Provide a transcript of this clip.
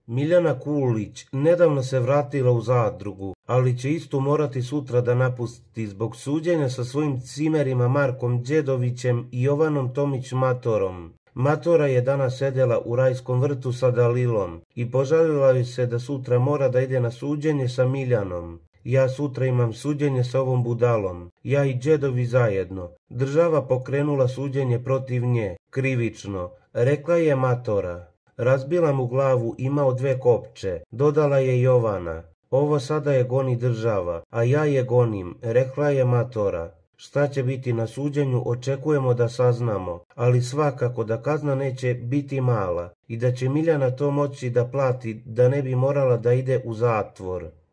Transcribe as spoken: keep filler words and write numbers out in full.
Miljana Kulić nedavno se vratila u zadrugu, ali će istu morati sutra da napusti zbog suđenja sa svojim cimerima Markom Đedovićem i Jovanom Tomić Matorom. Matora je danas sedela u rajskom vrtu sa Dalilom i požalila joj se da sutra mora da ide na suđenje sa Miljanom. Ja sutra imam suđenje sa ovom budalom, ja i Đedovi zajedno. Država pokrenula suđenje protiv nje, krivično, rekla je Matora. Razbila mu glavu, imao dve kopče, dodala je Jovana. Ovo sada je goni država, a ja je gonim, rekla je Matora. Šta će biti na suđenju očekujemo da saznamo, ali svakako da kazna neće biti mala i da će Miljana to moći da plati da ne bi morala da ide u zatvor.